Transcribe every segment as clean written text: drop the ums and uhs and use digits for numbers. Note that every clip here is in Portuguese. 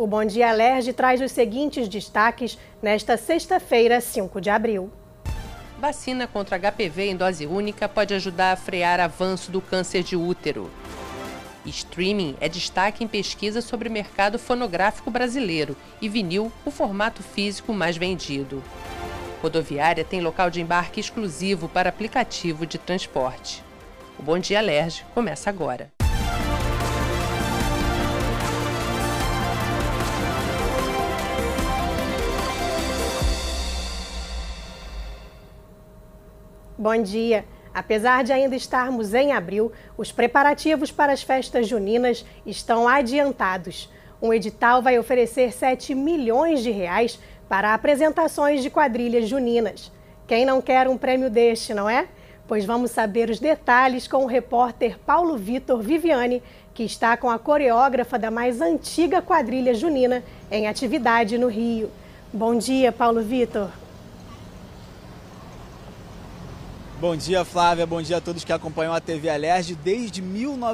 O Bom Dia Alerj traz os seguintes destaques nesta sexta-feira, 5 de abril. Vacina contra HPV em dose única pode ajudar a frear avanço do câncer de útero. Streaming é destaque em pesquisa sobre o mercado fonográfico brasileiro e vinil, o formato físico mais vendido. Rodoviária tem local de embarque exclusivo para aplicativo de transporte. O Bom Dia Alerj começa agora. Bom dia! Apesar de ainda estarmos em abril, os preparativos para as festas juninas estão adiantados. Um edital vai oferecer 7 milhões de reais para apresentações de quadrilhas juninas. Quem não quer um prêmio deste, não é? Pois vamos saber os detalhes com o repórter Paulo Vitor Viviane, que está com a coreógrafa da mais antiga quadrilha junina em atividade no Rio. Bom dia, Paulo Vitor. Bom dia, Flávia. Bom dia a todos que acompanham a TV Alerj. Desde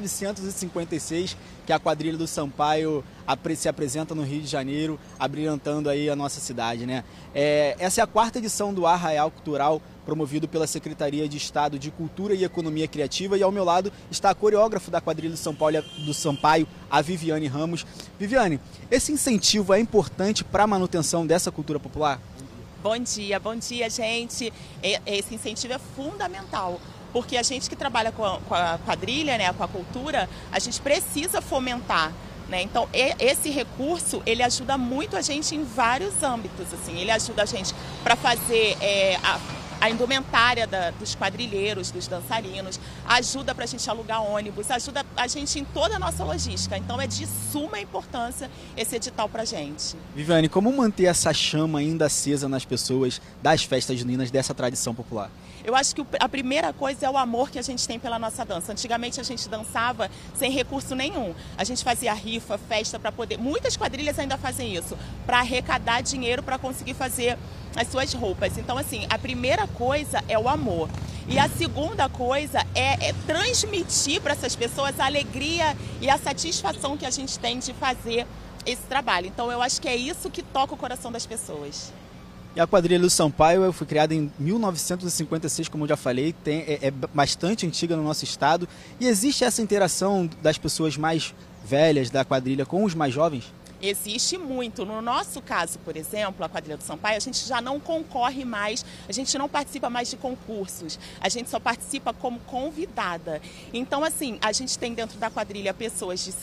1956 que a quadrilha do Sampaio se apresenta no Rio de Janeiro, abrilhantando aí a nossa cidade, né? Essa é a 4ª edição do Arraial Cultural, promovido pela Secretaria de Estado de Cultura e Economia Criativa. E ao meu lado está a coreógrafa da quadrilha do Sampaio, a Viviane Ramos. Viviane, esse incentivo é importante para a manutenção dessa cultura popular? Bom dia, gente. Esse incentivo é fundamental, porque a gente que trabalha com a quadrilha, né, com a cultura, a gente precisa fomentar, né? Então, esse recurso, ele ajuda muito a gente em vários âmbitos, assim. Ele ajuda a gente para fazer a indumentária dos quadrilheiros, dos dançarinos, ajuda para a gente alugar ônibus, ajuda a gente em toda a nossa logística. Então é de suma importância esse edital para a gente. Viviane, como manter essa chama ainda acesa nas pessoas das festas juninas, dessa tradição popular? Eu acho que a primeira coisa é o amor que a gente tem pela nossa dança. Antigamente a gente dançava sem recurso nenhum. A gente fazia rifa, festa para poder... Muitas quadrilhas ainda fazem isso, para arrecadar dinheiro para conseguir fazer as suas roupas. Então, assim, a primeira coisa é o amor. E a segunda coisa é transmitir para essas pessoas a alegria e a satisfação que a gente tem de fazer esse trabalho. Então, eu acho que é isso que toca o coração das pessoas. E a quadrilha do Sampaio foi criada em 1956, como eu já falei, é bastante antiga no nosso estado. E existe essa interação das pessoas mais velhas da quadrilha com os mais jovens? Existe muito. No nosso caso, por exemplo, a quadrilha do Sampaio, a gente já não concorre mais, a gente não participa mais de concursos, a gente só participa como convidada. Então, assim, a gente tem dentro da quadrilha pessoas de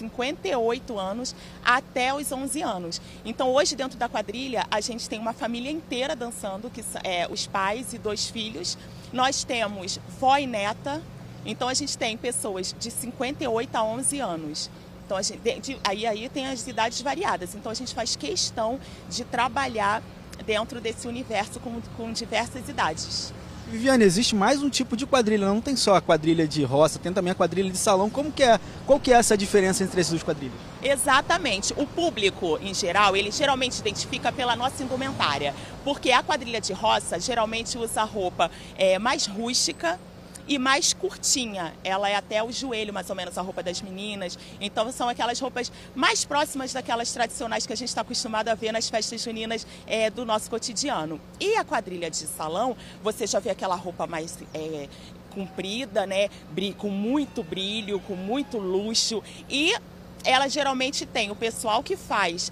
58 anos até os 11 anos. Então, hoje, dentro da quadrilha, a gente tem uma família inteira dançando, que é os pais e 2 filhos. Nós temos vó e neta, então a gente tem pessoas de 58 a 11 anos. Então, aí tem as idades variadas. Então, a gente faz questão de trabalhar dentro desse universo com diversas idades. Viviane, existe mais um tipo de quadrilha, não tem só a quadrilha de roça, tem também a quadrilha de salão. Qual que é essa diferença entre essas duas quadrilhas? Exatamente. O público, em geral, ele geralmente identifica pela nossa indumentária. Porque a quadrilha de roça geralmente usa roupa mais rústica e mais curtinha. Ela é até o joelho, mais ou menos, a roupa das meninas. Então são aquelas roupas mais próximas daquelas tradicionais que a gente está acostumado a ver nas festas juninas do nosso cotidiano. E a quadrilha de salão, você já vê aquela roupa mais comprida, né? Com muito brilho, com muito luxo. E ela geralmente tem o pessoal que faz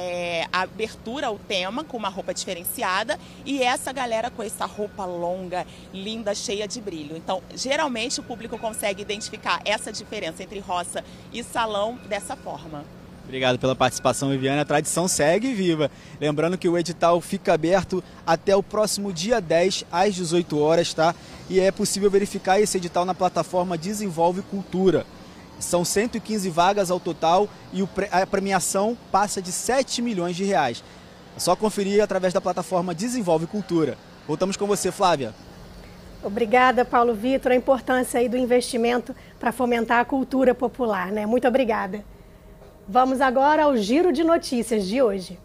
a abertura, o tema, com uma roupa diferenciada, e essa galera com essa roupa longa, linda, cheia de brilho. Então, geralmente o público consegue identificar essa diferença entre roça e salão dessa forma. Obrigado pela participação, Viviane. A tradição segue viva. Lembrando que o edital fica aberto até o próximo dia 10, às 18 horas, tá? E é possível verificar esse edital na plataforma Desenvolve Cultura. São 115 vagas ao total e a premiação passa de 7 milhões de reais. É só conferir através da plataforma Desenvolve Cultura. Voltamos com você, Flávia. Obrigada, Paulo Vitor. A importância aí do investimento para fomentar a cultura popular, né? Muito obrigada. Vamos agora ao giro de notícias de hoje.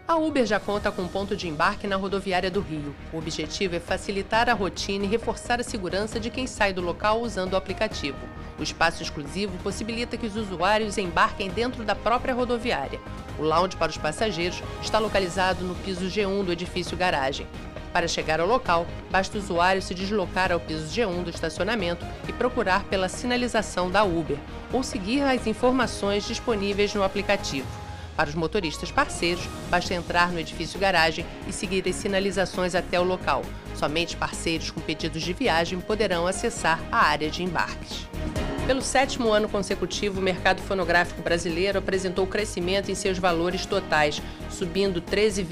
A Uber já conta com um ponto de embarque na rodoviária do Rio. O objetivo é facilitar a rotina e reforçar a segurança de quem sai do local usando o aplicativo. O espaço exclusivo possibilita que os usuários embarquem dentro da própria rodoviária. O lounge para os passageiros está localizado no piso G1 do edifício garagem. Para chegar ao local, basta o usuário se deslocar ao piso G1 do estacionamento e procurar pela sinalização da Uber, ou seguir as informações disponíveis no aplicativo. Para os motoristas parceiros, basta entrar no edifício garagem e seguir as sinalizações até o local. Somente parceiros com pedidos de viagem poderão acessar a área de embarques. Pelo 7º ano consecutivo, o mercado fonográfico brasileiro apresentou crescimento em seus valores totais, subindo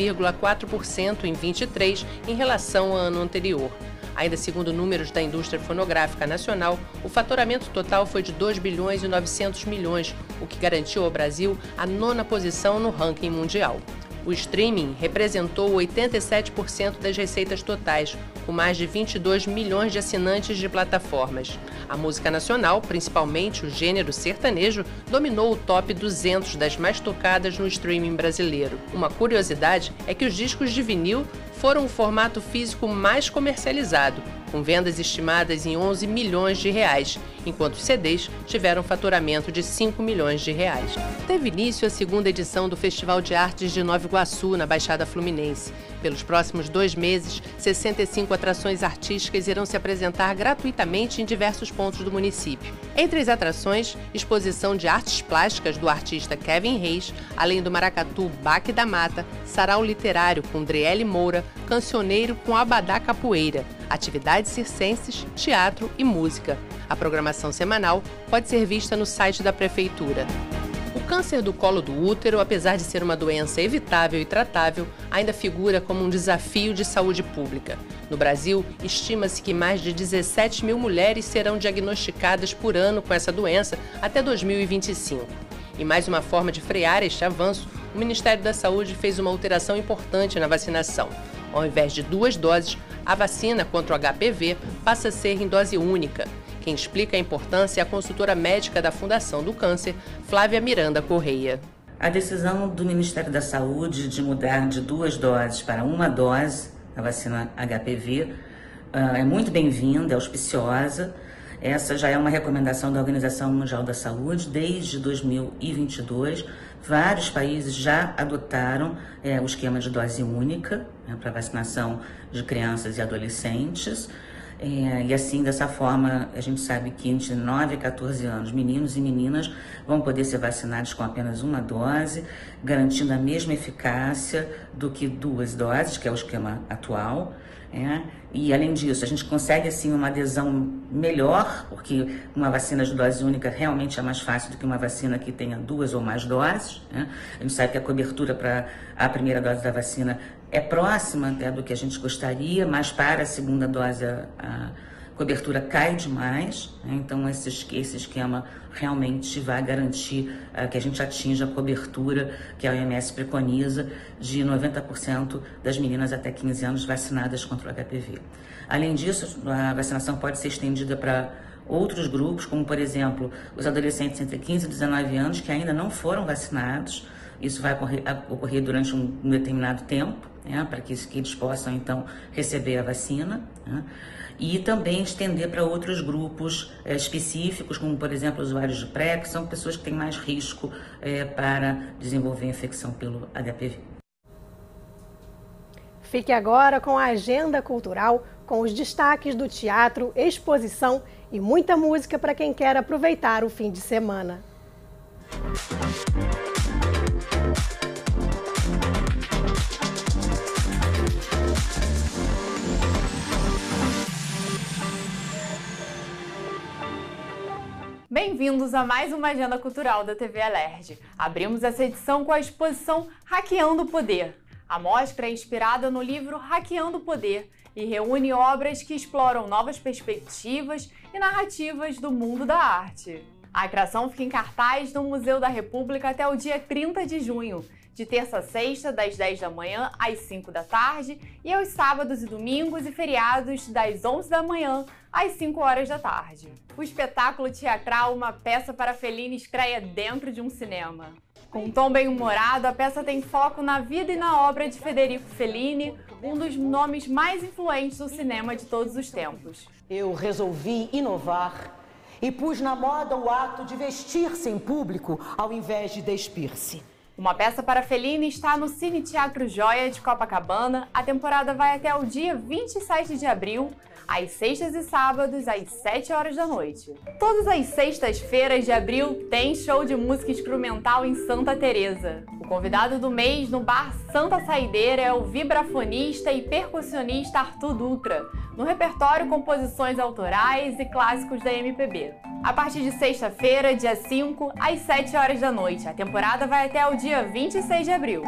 13,4% em 23 em relação ao ano anterior. Ainda segundo números da indústria fonográfica nacional, o faturamento total foi de 2 bilhões e 900 milhões, o que garantiu ao Brasil a 9ª posição no ranking mundial. O streaming representou 87% das receitas totais, com mais de 22 milhões de assinantes de plataformas. A música nacional, principalmente o gênero sertanejo, dominou o top 200 das mais tocadas no streaming brasileiro. Uma curiosidade é que os discos de vinil foram o formato físico mais comercializado, com vendas estimadas em 11 milhões de reais, enquanto os CDs tiveram faturamento de 5 milhões de reais. Teve início a 2ª edição do Festival de Artes de Nova Iguaçu, na Baixada Fluminense. Pelos próximos 2 meses, 65 atrações artísticas irão se apresentar gratuitamente em diversos pontos do município. Entre as atrações, exposição de artes plásticas do artista Kevin Reis, além do maracatu Baque da Mata, sarau literário com Driele Moura, cancioneiro com Abadá Capoeira, atividades circenses, teatro e música. A programação semanal pode ser vista no site da Prefeitura. O câncer do colo do útero, apesar de ser uma doença evitável e tratável, ainda figura como um desafio de saúde pública. No Brasil, estima-se que mais de 17 mil mulheres serão diagnosticadas por ano com essa doença até 2025. Em mais uma forma de frear este avanço, o Ministério da Saúde fez uma alteração importante na vacinação. Ao invés de 2 doses, a vacina contra o HPV passa a ser em dose única. Quem explica a importância é a consultora médica da Fundação do Câncer, Flávia Miranda Correia. A decisão do Ministério da Saúde de mudar de 2 doses para 1 dose a vacina HPV é muito bem-vinda, é auspiciosa. Essa já é uma recomendação da Organização Mundial da Saúde desde 2022. Vários países já adotaram o esquema de dose única para vacinação de crianças e adolescentes. E assim, dessa forma, a gente sabe que entre 9 e 14 anos, meninos e meninas vão poder ser vacinados com apenas 1 dose, garantindo a mesma eficácia do que 2 doses, que é o esquema atual. E além disso, a gente consegue assim uma adesão melhor, porque uma vacina de dose única realmente é mais fácil do que uma vacina que tenha 2 ou mais doses. A gente sabe que a cobertura para a primeira dose da vacina é próxima até do que a gente gostaria, mas para a segunda dose a cobertura cai demais. Então esse esquema realmente vai garantir que a gente atinja a cobertura que a OMS preconiza de 90% das meninas até 15 anos vacinadas contra o HPV. Além disso, a vacinação pode ser estendida para outros grupos, como por exemplo, os adolescentes entre 15 e 19 anos que ainda não foram vacinados. Isso vai ocorrer durante um determinado tempo, para que eles possam então receber a vacina. E também estender para outros grupos específicos, como por exemplo usuários de PrEP, que são pessoas que têm mais risco para desenvolver infecção pelo HPV. Fique agora com a agenda cultural, com os destaques do teatro, exposição e muita música para quem quer aproveitar o fim de semana. Bem-vindos a mais uma agenda cultural da TV Alerj. Abrimos essa edição com a exposição Hackeando o Poder. A mostra é inspirada no livro Hackeando o Poder e reúne obras que exploram novas perspectivas e narrativas do mundo da arte. A atração fica em cartaz no Museu da República até o dia 30 de junho, de terça a sexta, das 10 da manhã às 5 da tarde, e aos sábados e domingos e feriados, das 11 da manhã às 5 horas da tarde. O espetáculo teatral Uma Peça para Fellini estreia dentro de um cinema. Com um tom bem-humorado, a peça tem foco na vida e na obra de Federico Fellini, um dos nomes mais influentes do cinema de todos os tempos. Eu resolvi inovar e pus na moda o ato de vestir-se em público ao invés de despir-se. Uma peça para Fellini está no Cine Teatro Joia de Copacabana. A temporada vai até o dia 27 de abril, às sextas e sábados, às 7 horas da noite. Todas as sextas-feiras de abril tem show de música instrumental em Santa Teresa. O convidado do mês no bar Santa Saideira é o vibrafonista e percussionista Arthur Dutra. No repertório, composições autorais e clássicos da MPB. A partir de sexta-feira, dia 5, às 7 horas da noite. A temporada vai até o dia 26 de abril.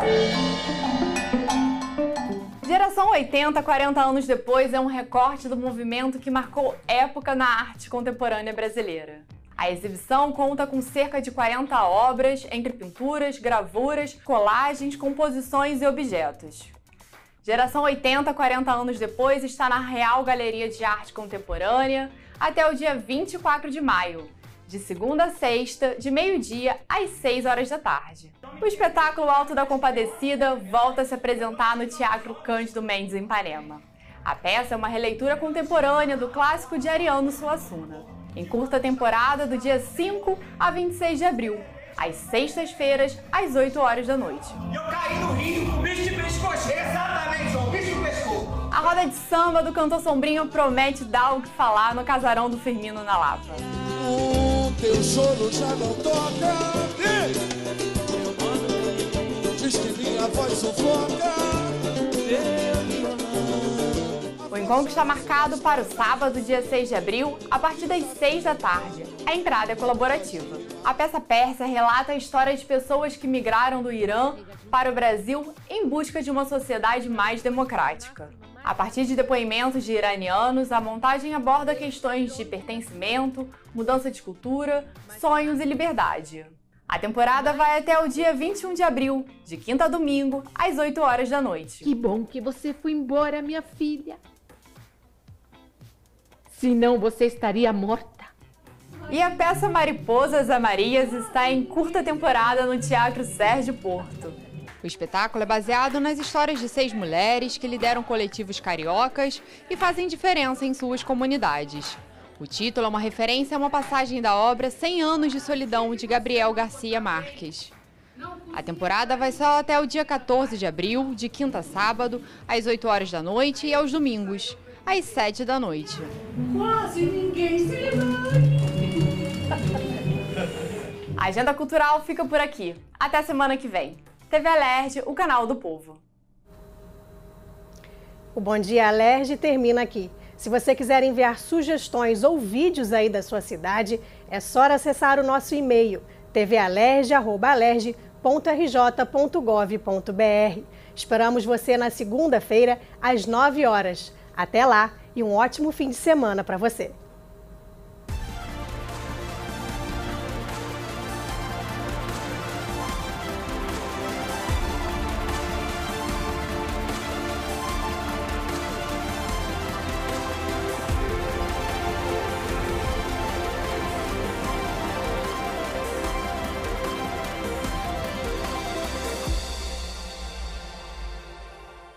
Geração 80, 40 anos depois, é um recorte do movimento que marcou época na arte contemporânea brasileira. A exibição conta com cerca de 40 obras, entre pinturas, gravuras, colagens, composições e objetos. Geração 80, 40 anos depois, está na Real Galeria de Arte Contemporânea até o dia 24 de maio, de segunda a sexta, de meio-dia às 6 horas da tarde. O espetáculo Alto da Compadecida volta a se apresentar no Teatro Cândido Mendes, em Ipanema. A peça é uma releitura contemporânea do clássico de Ariano Suassuna, em curta temporada do dia 5 a 26 de abril, às sextas-feiras, às 8 horas da noite. Eu caí no rio, o bicho de pescoço. Exatamente, o bicho de pescoço. A roda de samba do Cantor Sombrinho promete dar o que falar no casarão do Firmino na Lapa. O teu choro já não toca. Diz que minha voz sufoca. O encontro está marcado para o sábado, dia 6 de abril, a partir das 6 da tarde. A entrada é colaborativa. A peça persa relata a história de pessoas que migraram do Irã para o Brasil em busca de uma sociedade mais democrática. A partir de depoimentos de iranianos, a montagem aborda questões de pertencimento, mudança de cultura, sonhos e liberdade. A temporada vai até o dia 21 de abril, de quinta a domingo, às 8 horas da noite. Que bom que você foi embora, minha filha. Senão você estaria morta. E a peça Mariposas Amarias está em curta temporada no Teatro Sérgio Porto. O espetáculo é baseado nas histórias de 6 mulheres que lideram coletivos cariocas e fazem diferença em suas comunidades. O título é uma referência a uma passagem da obra 100 anos de solidão, de Gabriel Garcia Marques. A temporada vai só até o dia 14 de abril, de quinta a sábado, às 8 horas da noite e aos domingos, às 7 da noite. Quase ninguém se lembra. A agenda cultural fica por aqui. Até semana que vem. TV Alerj, o canal do povo. O Bom Dia Alerj termina aqui. Se você quiser enviar sugestões ou vídeos aí da sua cidade, é só acessar o nosso e-mail tvalerj@alerj.rj.gov.br. Esperamos você na segunda-feira, às 9 horas. Até lá e um ótimo fim de semana para você.